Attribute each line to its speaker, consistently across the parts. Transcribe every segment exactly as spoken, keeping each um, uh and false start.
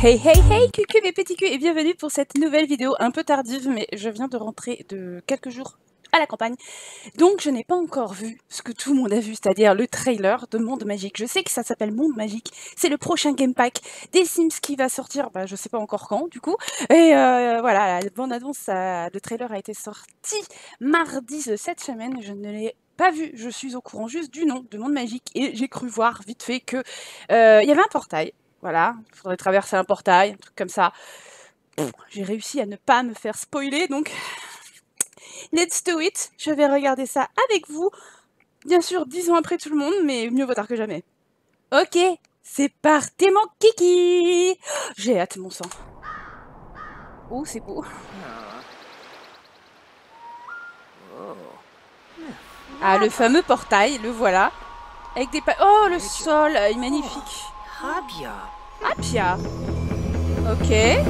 Speaker 1: Hey hey hey cucu mes petits culs et bienvenue pour cette nouvelle vidéo un peu tardive mais je viens de rentrer de quelques jours à la campagne donc je n'ai pas encore vu ce que tout le monde a vu, c'est-à-dire le trailer de Monde Magique. Je sais que ça s'appelle Monde Magique, c'est le prochain game pack des Sims qui va sortir, bah, je sais pas encore quand du coup, et euh, voilà, la bande annonce, ça, le trailer a été sorti mardi de cette semaine, je ne l'ai pas vu, je suis au courant juste du nom de Monde Magique et j'ai cru voir vite fait que euh, il y avait un portail. Voilà, il faudrait traverser un portail, un truc comme ça. J'ai réussi à ne pas me faire spoiler, donc let's do it. Je vais regarder ça avec vous. Bien sûr, dix ans après tout le monde, mais mieux vaut tard que jamais. Ok, c'est parti mon kiki. J'ai hâte mon sang. Oh, c'est beau. Ah, le fameux portail, le voilà. Avec des pa... Oh, le sol, il est magnifique.
Speaker 2: Apia.
Speaker 1: Apia. Ok.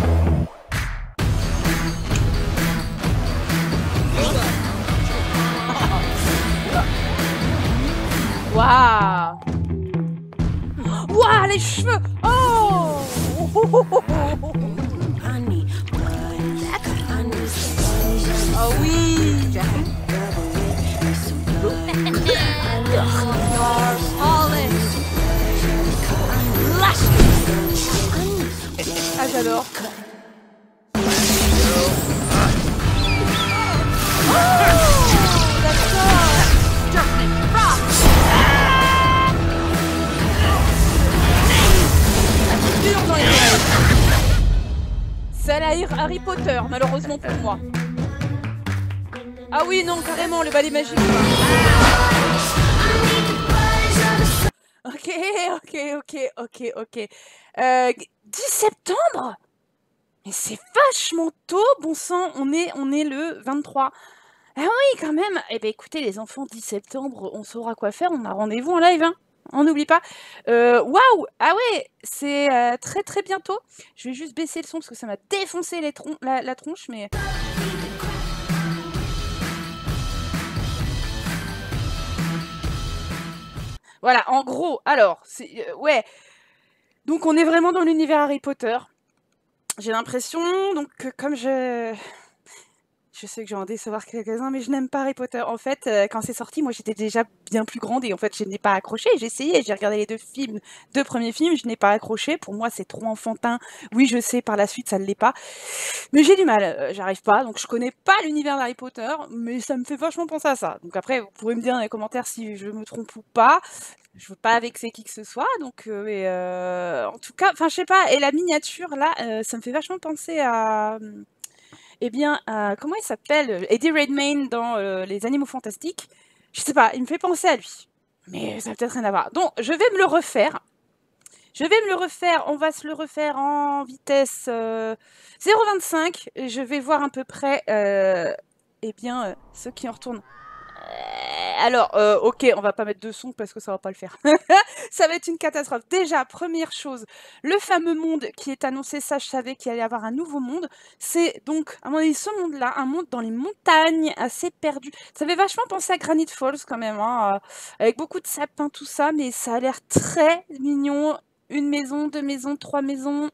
Speaker 1: Waouh. Waouh, les cheveux. Oh. Oh oui. Ah, j'adore. Ça a l'air Harry Potter, malheureusement pour moi. Ah oui, non, carrément, le balai magique. Ok, ok, ok, ok, ok. Euh, dix septembre? Mais c'est vachement tôt, bon sang, on est, on est le vingt-trois. Ah oui, quand même. Eh bien, écoutez, les enfants, dix septembre, on saura quoi faire, on a rendez-vous en live, hein. On n'oublie pas. Euh, Waouh! Ah ouais, c'est euh, très très bientôt. Je vais juste baisser le son parce que ça m'a défoncé les tron la, la tronche, mais... Voilà, en gros, alors, c'est... Euh, ouais. Donc, on est vraiment dans l'univers Harry Potter. J'ai l'impression, donc, que comme je... Je sais que je vais en décevoir quelques-uns, mais je n'aime pas Harry Potter. En fait, euh, quand c'est sorti, moi j'étais déjà bien plus grande et en fait je n'ai pas accroché. J'ai essayé, j'ai regardé les deux films, deux premiers films, je n'ai pas accroché. Pour moi, c'est trop enfantin. Oui, je sais, par la suite, ça ne l'est pas. Mais j'ai du mal, euh, j'arrive pas. Donc je connais pas l'univers d'Harry Potter, mais ça me fait vachement penser à ça. Donc après, vous pourrez me dire dans les commentaires si je me trompe ou pas. Je veux pas vexer qui que ce soit, donc euh, et, euh, en tout cas, enfin je sais pas. Et la miniature là, euh, ça me fait vachement penser à eh bien, euh, comment il s'appelle? Eddie Redmayne dans euh, Les Animaux Fantastiques. Je sais pas, il me fait penser à lui. Mais ça n'a peut-être rien à voir. Donc, je vais me le refaire. Je vais me le refaire. On va se le refaire en vitesse euh, zéro virgule vingt-cinq. Et je vais voir à peu près, euh, eh bien, euh, ceux qui en retournent. Alors, euh, ok, on va pas mettre de son parce que ça va pas le faire. Ça va être une catastrophe. Déjà, première chose, le fameux monde qui est annoncé, ça je savais qu'il allait y avoir un nouveau monde. C'est donc, à mon avis, ce monde-là, un monde dans les montagnes, assez perdu. Ça fait vachement penser à Granite Falls quand même, hein, euh, avec beaucoup de sapins, tout ça, mais ça a l'air très mignon. Une maison, deux maisons, trois maisons.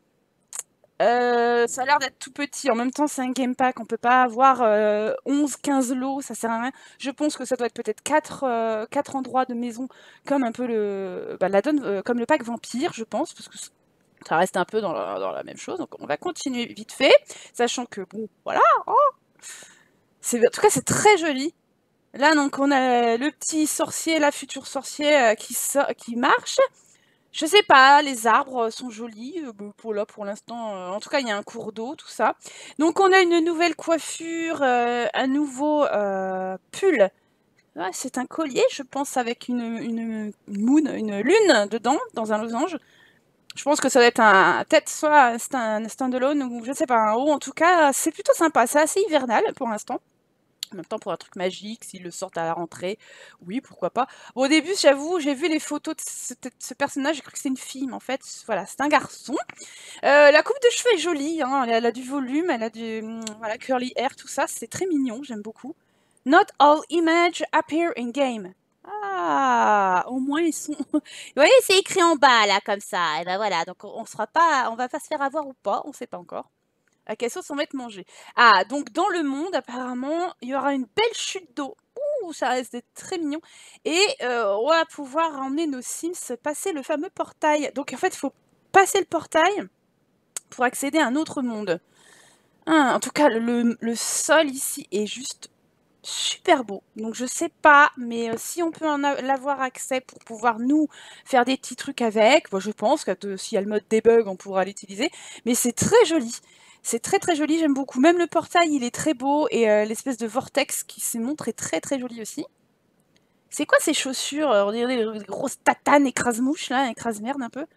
Speaker 1: Euh, ça a l'air d'être tout petit. En même temps, c'est un game pack. On peut pas avoir euh, onze, quinze lots. Ça sert à rien. Je pense que ça doit être peut-être quatre euh, quatre endroits de maison, comme un peu le, bah, la donne, euh, comme le pack vampire, je pense, parce que ça reste un peu dans la, dans la même chose. Donc, on va continuer vite fait, sachant que bon, voilà. Oh, c'est, en tout cas, c'est très joli. Là, donc, on a le petit sorcier, la futur sorcier euh, qui, so qui marche. Je sais pas, les arbres sont jolis, euh, pour là pour l'instant, euh, en tout cas il y a un cours d'eau, tout ça. Donc on a une nouvelle coiffure, euh, un nouveau euh, pull. Ah, c'est un collier, je pense, avec une, une, une moon, une lune dedans, dans un losange. Je pense que ça doit être un, peut-être soit c'est un standalone ou je sais pas, un haut. En tout cas, c'est plutôt sympa, c'est assez hivernal pour l'instant. En même temps, pour un truc magique, s'ils le sortent à la rentrée, oui, pourquoi pas. Bon, au début, j'avoue, j'ai vu les photos de ce, de ce personnage, j'ai cru que c'était une fille, mais en fait, voilà, c'est un garçon. Euh, la coupe de cheveux est jolie, hein, elle, a, elle a du volume, elle a du hum, voilà, curly hair, tout ça, c'est très mignon, j'aime beaucoup. Not all images appear in game. Ah, au moins
Speaker 2: moins ils sont vous voyez, c'est écrit en bas là comme ça et ben voilà, donc on on sera pas on va pas se faire avoir ou pas, on sait pas encore. À quelle sauce on va être mangé. Ah, donc dans le monde apparemment, il y aura une belle chute d'eau. Ouh, ça risque d'être très mignon et heu, on va pouvoir emmener nos Sims passer le fameux portail. Donc en fait, il faut passer le portail pour accéder à un autre monde. Ah, en tout cas, le le sol ici est juste super beau. Donc je sais pas, mais heu, si on peut en a l'avoir accès pour pouvoir nous faire des petits trucs avec, bah, je pense que de s'il y a le mode debug, on pourra l'utiliser. Mais c'est très joli. C'est très, très joli, j'aime beaucoup. Même le portail, il est très beau et heu, l'espèce de vortex qui s'y montre est très, très joli aussi. C'est quoi ces chaussures? Heu, on dirait des grosses tatanes écrase-mouches là, écrase-merde un peu.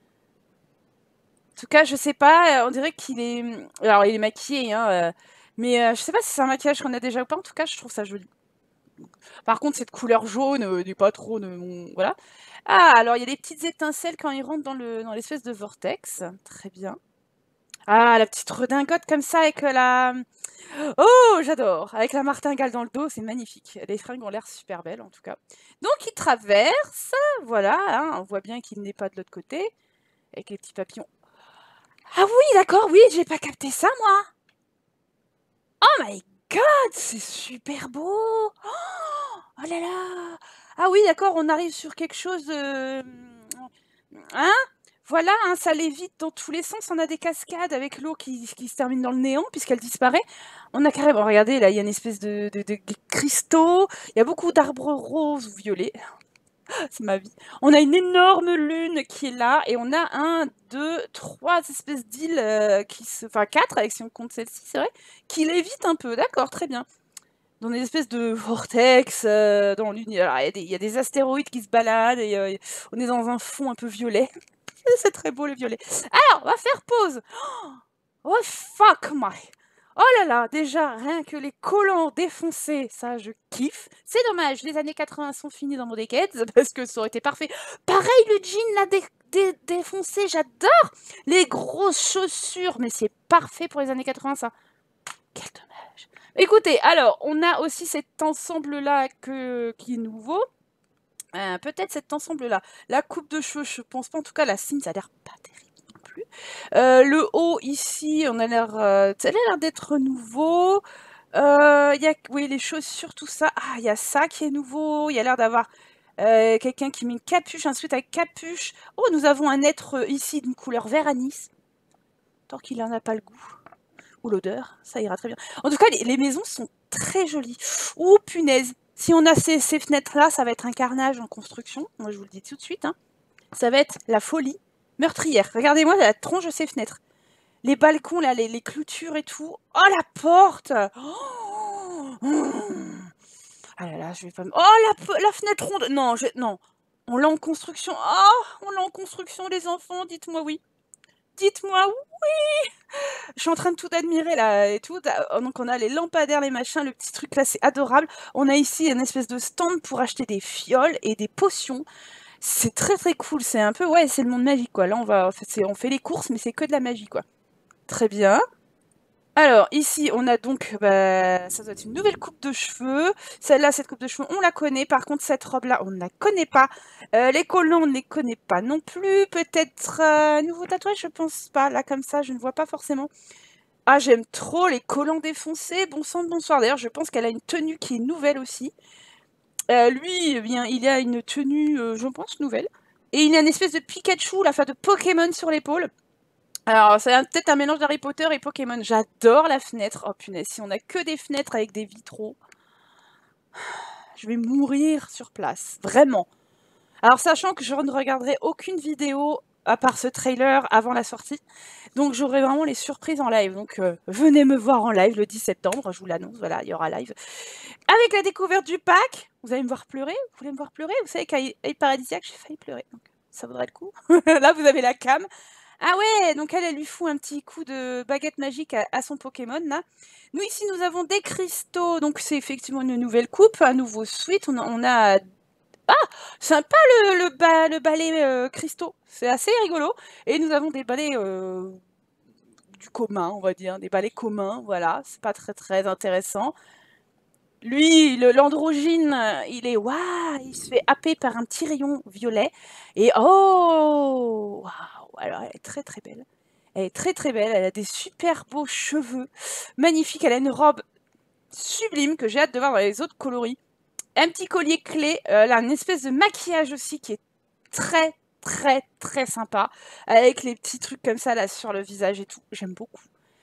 Speaker 2: En tout cas, je sais pas, heu, on dirait qu'il est, mmh, alors il est maquillé, hein, heu, mais heu, je sais pas si c'est un maquillage qu'on a déjà ou pas, en tout cas, je trouve ça joli. Par contre, cette couleur jaune, heu, n'est pas trop de mon voilà. Ah, alors il y a des petites étincelles quand il rentre dans le dans l'espèce de vortex. Très bien. Ah, la petite redingote comme ça avec, heu, la oh, j'adore! Avec la martingale dans le dos, c'est magnifique. Les fringues ont l'air super belles, en tout cas. Donc il traverse, voilà, hein, on voit bien qu'il n'est pas de l'autre côté, avec les petits papillons. Ah oui, d'accord, oui, j'ai pas capté ça, moi! Oh my god, c'est super beau! Oh là là! Ah oui, d'accord, on arrive sur quelque chose de, mmh, hein? Voilà, hein, ça lévite dans tous les sens. On a des cascades avec l'eau qui qui se termine dans le néant puisqu'elle disparaît. On a carrément regardez, là, il y a une espèce de de de g cristaux. Il y a beaucoup d'arbres roses ou violets. C'est ma vie. On a une énorme lune qui est là et on a un, deux, trois espèces d'îles, heu, qui se enfin quatre avec si on compte celle-ci, c'est vrai, qui lévitent un peu. D'accord, très bien. Dans des espèces de vortex, heu, dans l'uni alors il y a des il y a des astéroïdes qui se baladent et heu, on est dans un fond un peu violet. C'est très beau le violet. Alors, on va faire pause. Oh fuck my oh là là, déjà rien que les collants défoncés, ça je kiffe. C'est dommage, les années quatre-vingts sont finies dans mon Decades parce que ça aurait été parfait. Pareil le jean là dé dé défoncé, j'adore! Les grosses chaussures, mais c'est parfait pour les années quatre-vingts ça. Quel dommage. Écoutez, alors on a aussi cet ensemble là que qui est nouveau. Heu, peut-être cet ensemble là. La coupe de cheveux, je pense pas, en tout cas la signe ça a l'air pas terrible non plus. Heu, le haut ici, on a l'air, heu, ça a l'air d'être nouveau. Heu, il y a oui les chaussures tout ça. Ah, il y a ça qui est nouveau. Il y a l'air d'avoir, heu, quelqu'un qui met une capuche, un sweat avec capuche. Oh, nous avons un être, heu, ici d'une couleur vert anis. Tant qu'il en a pas le goût ou l'odeur, ça ira très bien. En tout cas, les les maisons sont très jolies. Ouh punaise! Si on a ces ces fenêtres-là, ça va être un carnage en construction. Moi, je vous le dis tout de suite, hein. Ça va être la folie meurtrière. Regardez-moi la tronche de ces fenêtres. Les balcons là, les les clôtures et tout. Oh la porte! Oh ah là là, je vais pas me oh la pe la fenêtre ronde! Non, je non. On l'a en construction. Oh! On l'a en construction les enfants, dites-moi oui. Dites-moi oui! Je suis en train de tout admirer là et tout. Da donc on a les lampadaires, les machins, le petit truc là, c'est adorable. On a ici une espèce de stand pour acheter des fioles et des potions. C'est très, très cool. C'est un peu ouais, c'est le monde magique quoi. Là, on va c'est on fait les courses, mais c'est que de la magie quoi. Très bien. Alors ici, on a donc, bah, ça doit être une nouvelle coupe de cheveux. Celle-là, cette coupe de cheveux, on la connaît. Par contre, cette robe-là, on ne la connaît pas. Heu, les collants, on ne les connaît pas non plus. Peut-être, heu, nouveau tatouage? Je pense pas. Là, comme ça, je ne vois pas forcément. Ah, j'aime trop les collants défoncés. Bon sang de bonsoir. D'ailleurs, je pense qu'elle a une tenue qui est nouvelle aussi. Heu, lui, eh bien, il a une tenue, heu, je pense nouvelle et il a une espèce de Pikachu, là, enfin de Pokémon sur l'épaule. Alors, c'est un peut-être un mélange d'Harry Potter et Pokémon. J'adore la fenêtre. Oh punaise, si on a que des fenêtres avec des vitraux, je vais mourir sur place, vraiment. Alors, sachant que je ne regarderai aucune vidéo à part ce trailer avant la sortie, donc j'aurai vraiment les surprises en live. Donc, heu, venez me voir en live le dix septembre, je vous l'annonce, voilà, il y aura live. Avec la découverte du pack, vous allez me voir pleurer? Vous voulez me voir pleurer? Vous savez qu'à I Île Paradisiaque, j'ai failli pleurer, donc ça vaudrait le coup. Là, vous avez la cam. Ah ouais, donc elle, elle lui fout un petit coup de baguette magique à à son Pokémon, là. Nous, ici, nous avons des cristaux, donc c'est effectivement une nouvelle coupe, un nouveau suite. On a on a ah! Sympa le le ba le balai, heu, cristaux, c'est assez rigolo et nous avons des balais, heu, du commun, on va dire, des balais communs, voilà, c'est pas très, très intéressant.
Speaker 1: Lui, le l'androgyne, euh, il est waouh, il se fait happer par un petit rayon violet. Et oh, waouh, alors elle est très très belle. Elle est très très belle, elle a des super beaux cheveux, magnifiques. Elle a une robe sublime que j'ai hâte de voir dans les autres coloris. Un petit collier clé, euh, elle a une espèce de maquillage aussi qui est très très très sympa, avec les petits trucs comme ça là sur le visage et tout. J'aime beaucoup.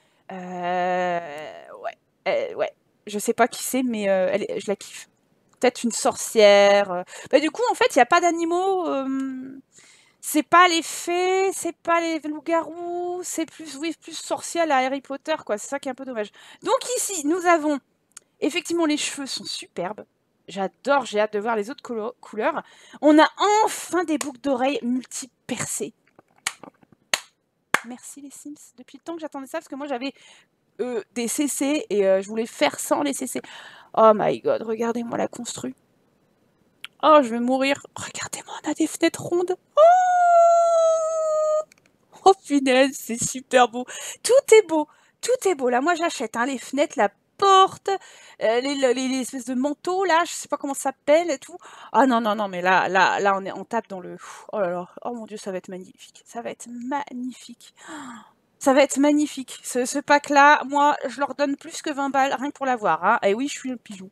Speaker 1: Euh, ouais, euh, ouais. Je sais pas qui c'est, mais euh, elle est- je la kiffe. Peut-être une sorcière. euh. Bah, du coup, en fait, il n'y a pas d'animaux. euh, C'est pas les fées, c'est pas les loups-garous, c'est plus, oui, plus sorcier à la Harry Potter, quoi. C'est ça qui est un peu dommage. Donc ici, nous avons, effectivement, les cheveux sont superbes. J'adore, j'ai hâte de voir les autres colo- couleurs. On a enfin des boucles d'oreilles multi-percées. Merci les Sims. Depuis le temps que j'attendais ça, parce que moi j'avais euh, des C C et euh, je voulais faire sans les C C. Oh my god, regardez-moi la constru. Oh, je vais mourir. Regardez-moi, on a des fenêtres rondes. Oh, oh punaise, c'est super beau. Tout est beau, tout est beau. Là, moi j'achète hein, les fenêtres, la porte, euh, les, les, les espèces de manteaux là, je sais pas comment ça s'appelle et tout. Ah non, non, non, mais là, là, là, on, est, on tape dans le... Oh là là, oh mon dieu, ça va être magnifique. Ça va être magnifique. Ça va être magnifique. Ce, ce pack-là, moi, je leur donne plus que vingt balles, rien que pour l'avoir. Hein. Et oui, je suis un pigeon.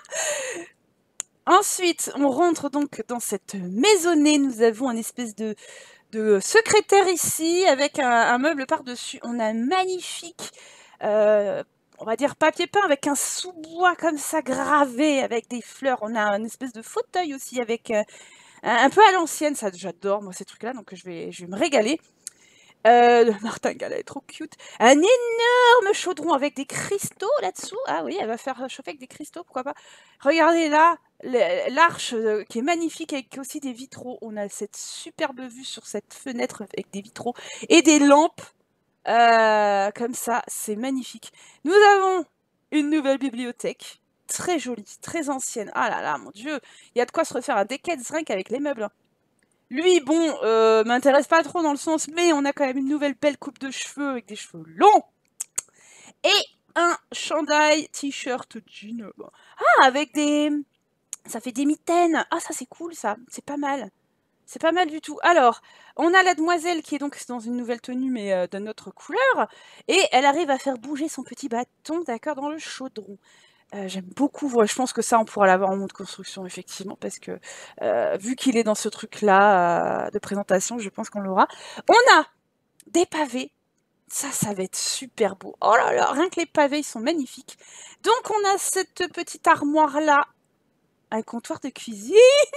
Speaker 1: Ensuite, on rentre donc dans cette maisonnée. Nous avons un espèce de, de secrétaire ici, avec un, un meuble par-dessus. On a un magnifique, euh, on va dire, papier peint avec un sous-bois comme ça gravé, avec des fleurs. On a un espèce de fauteuil aussi, avec euh, un, un peu à l'ancienne. Ça, j'adore, moi, ces trucs-là. Donc, je vais, je vais me régaler. Euh, le martingale, elle est trop cute. Un énorme chaudron avec des cristaux là-dessous. Ah oui, elle va faire chauffer avec des cristaux, pourquoi pas. Regardez là, le- l'arche euh, qui est magnifique avec aussi des vitraux. On a cette superbe vue sur cette fenêtre avec des vitraux et des lampes euh, comme ça. C'est magnifique. Nous avons une nouvelle bibliothèque. Très jolie, très ancienne. Ah là là, mon Dieu. Il y a de quoi se refaire un Decades rien qu'avec les meubles. Lui, bon, euh, m'intéresse pas trop dans le sens, mais on a quand même une nouvelle belle coupe de cheveux avec des cheveux longs. Et un chandail t-shirt jean. Ah, avec des... Ça fait des mitaines. Ah, ça c'est cool ça. C'est pas mal. C'est pas mal du tout. Alors, on a la demoiselle qui est donc dans une nouvelle tenue, mais euh, d'une autre couleur. Et elle arrive à faire bouger son petit bâton, d'accord, dans le chaudron. Euh, J'aime beaucoup, ouais, je pense que ça, on pourra l'avoir en mode construction, effectivement, parce que euh, vu qu'il est dans ce truc-là euh, de présentation, je pense qu'on l'aura. On a des pavés. Ça, ça va être super beau. Oh là là, rien que les pavés, ils sont magnifiques. Donc, on a cette petite armoire-là, un comptoir de cuisine.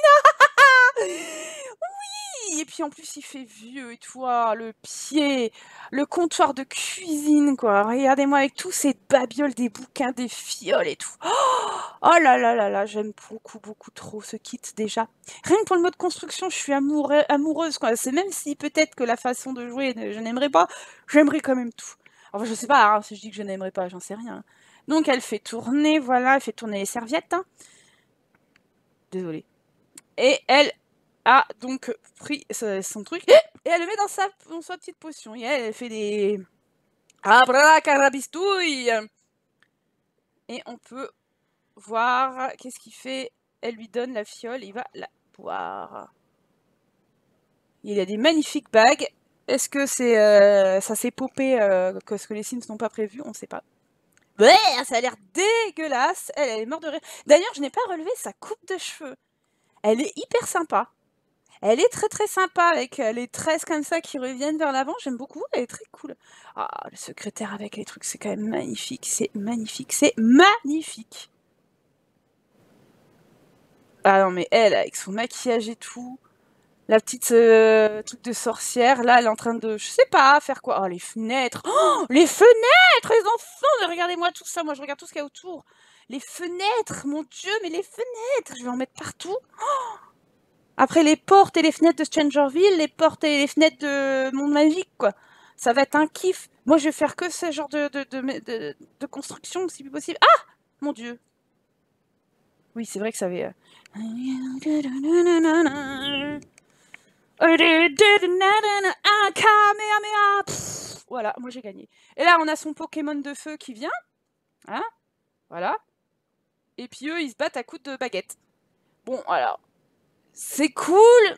Speaker 1: Oui, et puis en plus, il fait vieux et tout. Ah, le pied, le comptoir de cuisine, quoi. Regardez-moi avec tous ces babioles, des bouquins, des fioles et tout. Oh là là là là, j'aime beaucoup, beaucoup trop ce kit déjà. Rien que pour le mode construction, je suis amoureux, amoureuse, quoi. C'est même si peut-être que la façon de jouer, je n'aimerais pas, j'aimerais quand même tout. Enfin, je sais pas, hein, si je dis que je n'aimerais pas, j'en sais rien. Donc elle fait tourner, voilà, elle fait tourner les serviettes. Hein. Désolée. Et elle a donc pris son truc et elle le met dans sa, dans sa petite potion. Et elle, elle fait des... Abracadabistouille. Et on peut voir qu'est-ce qu'il fait. Elle lui donne la fiole, il va la boire. Il a des magnifiques bagues. Est-ce que c'est euh, ça s'est popé euh, que ce que les Sims n'ont pas prévu? On ne sait pas. Ouais, ça a l'air dégueulasse. Elle, elle est morte de rire. D'ailleurs, je n'ai pas relevé sa coupe de cheveux. Elle est hyper sympa. Elle est très très sympa avec euh, les tresses comme ça qui reviennent vers l'avant. J'aime beaucoup. Elle est très cool. Ah, le secrétaire avec les trucs, c'est quand même magnifique. C'est magnifique. C'est magnifique. Ah non, mais elle, avec son maquillage et tout, la petite euh, truc de sorcière, là, elle est en train de, je sais pas, faire quoi? Oh, les fenêtres! Oh, les fenêtres, les enfants! Mais regardez-moi tout ça, moi je regarde tout ce qu'il y a autour. Les fenêtres, mon Dieu, mais les fenêtres! Je vais en mettre partout. Oh, après les portes et les fenêtres de Strangerville, les portes et les fenêtres de Monde Magique, quoi. Ça va être un kiff. Moi, je vais faire que ce genre de, de, de, de, de construction, si possible. Ah! Mon Dieu! Oui, c'est vrai que ça avait... Euh... Voilà, moi j'ai gagné. Et là, on a son Pokémon de feu qui vient. Hein? Voilà. et puis eux, ils se battent à coups de baguette. Bon, alors, c'est cool,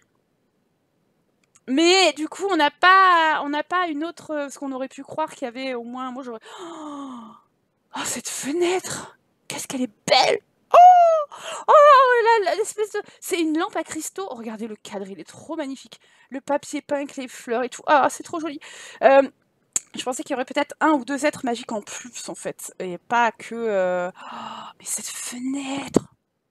Speaker 1: mais du coup, on n'a pas, on n'a pas une autre, parce qu'on aurait pu croire qu'il y avait au moins, moi j'aurais... Oh, cette fenêtre, qu'est-ce qu'elle est belle! Oh, oh là, l'espèce de... C'est une lampe à cristaux. Oh, regardez le cadre, il est trop magnifique. Le papier peint avec les fleurs et tout. Ah, c'est trop joli. Euh, je pensais qu'il y aurait peut-être un ou deux êtres magiques en plus, en fait. Et pas que... Euh... Oh, mais cette fenêtre!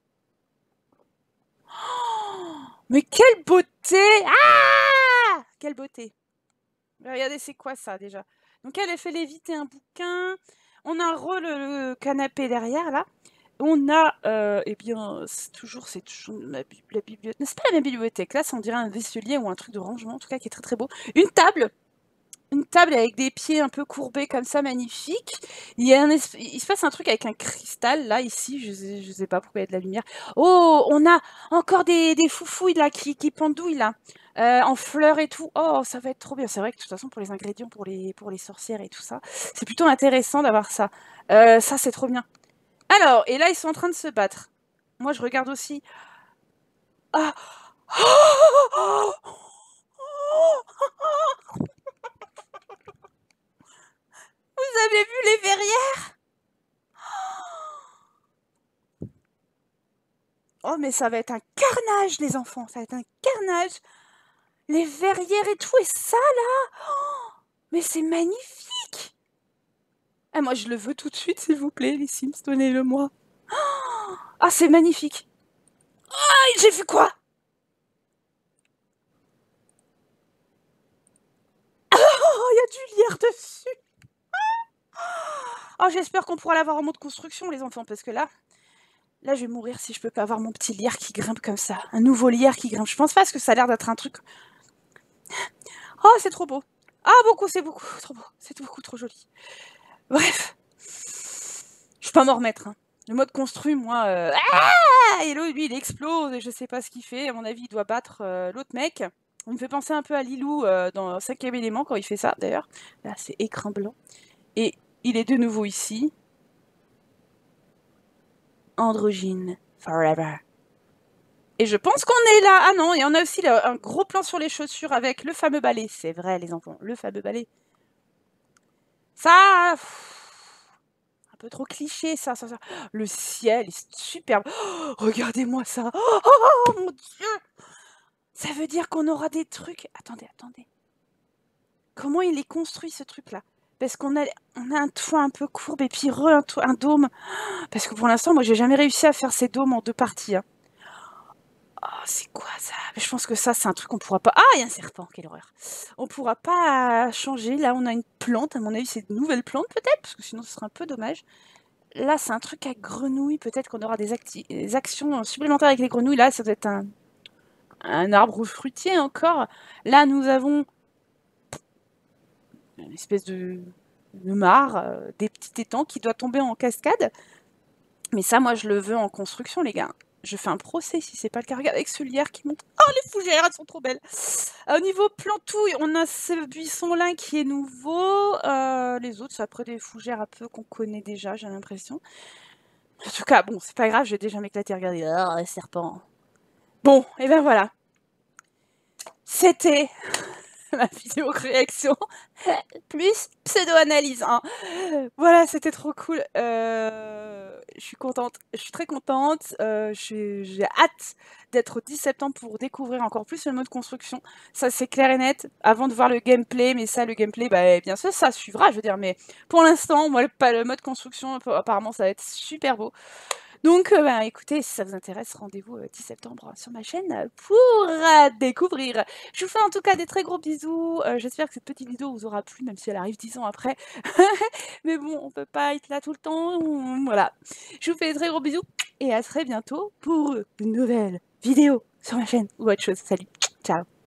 Speaker 1: Oh, mais quelle beauté! Ah! Quelle beauté! Regardez, c'est quoi ça, déjà? Donc, elle a fait léviter un bouquin. On a re le, le canapé derrière, là. On a, euh, eh bien, c'est toujours, c'est toujours la, la bibliothèque. C'est pas la même bibliothèque, là, ça on dirait un vaisselier ou un truc de rangement, en tout cas, qui est très très beau. Une table, une table avec des pieds un peu courbés comme ça, magnifique. Il y a un esp... il se passe un truc avec un cristal, là, ici, je sais, je sais pas pourquoi il y a de la lumière. Oh, on a encore des, des foufouilles, là, qui, qui pendouillent, là, euh, en fleurs et tout. Oh, ça va être trop bien. C'est vrai que, de toute façon, pour les ingrédients, pour les, pour les sorcières et tout ça, c'est plutôt intéressant d'avoir ça. Euh, ça, c'est trop bien. Alors, et là, ils sont en train de se battre. Moi, je regarde aussi. Ah! Oh, vous avez vu les verrières? Oh, mais ça va être un carnage, les enfants. Ça va être un carnage. Les verrières et tout, et ça, là. Oh, mais c'est magnifique. Ah, moi, je le veux tout de suite, s'il vous plaît, les Sims. Donnez-le-moi. Ah, c'est magnifique. Ah, j'ai vu quoi? Oh, il y a du lierre dessus. Oh, j'espère qu'on pourra l'avoir en mode construction, les enfants, parce que là, là, je vais mourir si je peux pas avoir mon petit lierre qui grimpe comme ça. Un nouveau lierre qui grimpe. Je pense pas, parce que ça a l'air d'être un truc... Oh, c'est trop beau. Ah, beaucoup, c'est beaucoup trop beau. C'est beaucoup trop joli. Bref. Je peux pas m'en remettre. Hein. Le mode construit, moi... Euh... Ah, et l'autre, lui, il explose et je sais pas ce qu'il fait. À mon avis, il doit battre euh, l'autre mec. Il me fait penser un peu à Lilou euh, dans Cinquième élément quand il fait ça, d'ailleurs. Là, c'est écran blanc. Et il est de nouveau ici. Androgyne forever. Et je pense qu'on est là. Ah non, et on a aussi là, un gros plan sur les chaussures avec le fameux balai. C'est vrai, les enfants, le fameux balai. Ça... Pff, un peu trop cliché, ça, ça, ça. Le ciel est superbe. Oh, regardez-moi ça. Oh, oh, oh, mon Dieu. Ça veut dire qu'on aura des trucs... Attendez, attendez. Comment il est construit, ce truc-là? Parce qu'on a, on a un toit un peu courbe et puis re, un, toit, un dôme. Parce que pour l'instant, moi, j'ai jamais réussi à faire ces dômes en deux parties. Hein. Oh, c'est quoi ça? Je pense que ça, c'est un truc qu'on pourra pas... Ah, il y a un serpent, quelle horreur. On pourra pas changer. Là, on a une plante. À mon avis, c'est une nouvelle plante, peut-être, parce que sinon, ce serait un peu dommage. Là, c'est un truc à grenouilles. Peut-être qu'on aura des, des actions supplémentaires avec les grenouilles. Là, ça doit être un, un arbre fruitier encore. Là, nous avons une espèce de, de mare, euh, des petits étangs qui doit tomber en cascade. Mais ça, moi, je le veux en construction, les gars. Je fais un procès si c'est pas le cas. Regarde avec ce lierre qui monte. Oh, les fougères, elles sont trop belles. Au niveau plantouille, on a ce buisson-là qui est nouveau. Euh, les autres, c'est après des fougères un peu qu'on connaît déjà, j'ai l'impression. En tout cas, bon, c'est pas grave, je vais déjà m'éclater. Regardez, oh, les serpents. Bon, et ben voilà. C'était ma vidéo réaction plus pseudo-analyse. Hein. Voilà, c'était trop cool. Euh, je suis contente. Je suis très contente. Euh, j'ai hâte d'être au dix septembre pour découvrir encore plus le mode construction. Ça, c'est clair et net. Avant de voir le gameplay, mais ça, le gameplay, bah, bien sûr, ça suivra, je veux dire. Mais pour l'instant, moi, le, le mode construction, apparemment, ça va être super beau. Donc, euh, bah, écoutez, si ça vous intéresse, rendez-vous euh, dix septembre sur ma chaîne pour euh, découvrir. Je vous fais en tout cas des très gros bisous. Euh, J'espère que cette petite vidéo vous aura plu, même si elle arrive dix ans après. Mais bon, on peut pas être là tout le temps. Voilà. Je vous fais des très gros bisous et à très bientôt pour une nouvelle vidéo sur ma chaîne ou autre chose. Salut!